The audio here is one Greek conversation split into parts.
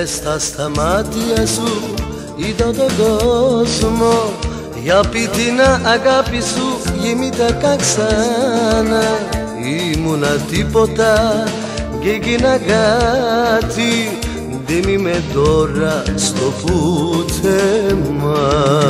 Μες στα μάτια σου είδα τον κόσμο, για πίτι να αγάπη σου γεμίτα ξανά. Ήμουνα τίποτα και έγινα κάτι, δεν είμαι τώρα στο πουθενά.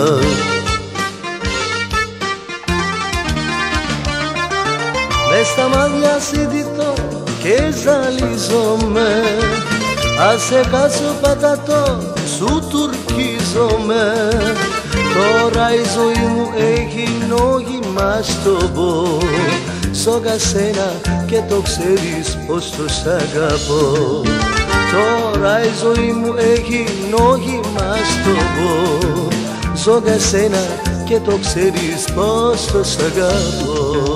Μες στα μάτια συνδυτώ και ζαλίζομαι, άσε κάτσω πατατό, σου τουρκίζομαι. Τώρα η ζωή μου έχει νόημα στο πω, σ' σένα και το ξέρεις πως το σ' αγαπώ. Τώρα η ζωή μου έχει νόημα στο πω, σ' σένα και το ξέρεις πως το σ' αγαπώ.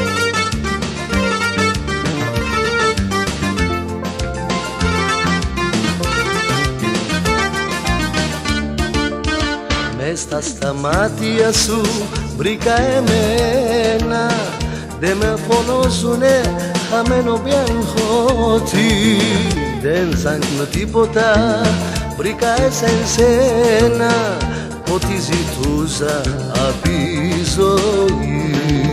Μες στα μάτια σου βρήκα εμένα, δε με φωνώσουνε χαμένο πιαγχώτη. Δεν ψάχνω τίποτα, βρήκα εσένα, ό,τι ζητούσα απ' τη ζωή.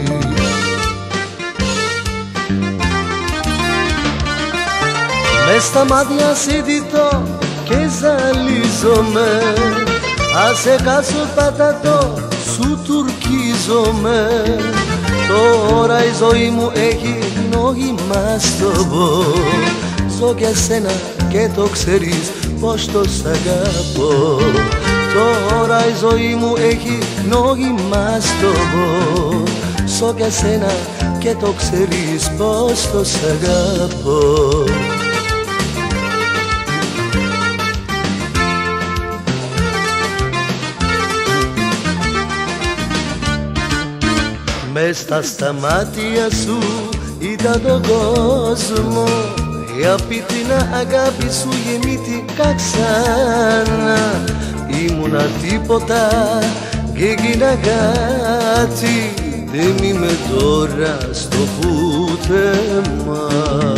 Μες στα μάτια συνδυτώ και ζαλίζομαι, άσε κάτσω πατατό, σου τουρκίζομαι. Τώρα η ζωή μου έχει νόημα στο πω, ζω για σένα και το ξέρεις πως το σ' αγαπώ. Τώρα η ζωή μου έχει νόημα στο πω, ζω για σένα και το ξέρεις πως το σ' αγαπώ. Μες στα μάτια σου είδα τον κόσμο, για πίτι να αγάπη σου γεμίθηκα ξανά. Ήμουνα τίποτα και έγινα κάτι, δεν είμαι τώρα στο πουθενά.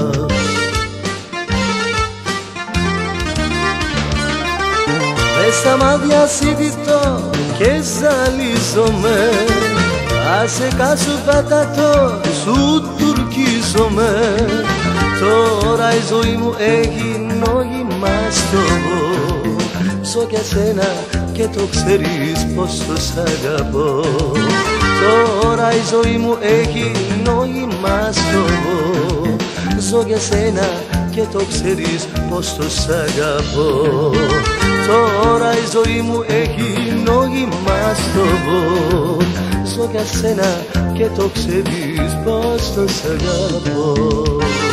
Μες στα μάτια συνδυτώ και ζαλίζομαι, άσε κάτσω πατατό, σου τουρκίζομαι. Τώρα η ζωή μου έχει νόημα στο πω, ζω για σένα και το ξέρεις πως το σ' αγαπώ. Τώρα η ζωή μου έχει νόημα στο πω, ζω για σένα και το ξέρεις πως το σ' αγαπώ. Τώρα η ζωή μου έχει νόημα στο πω, ζω για σένα και το ξέρεις πως το σ' αγαπώ.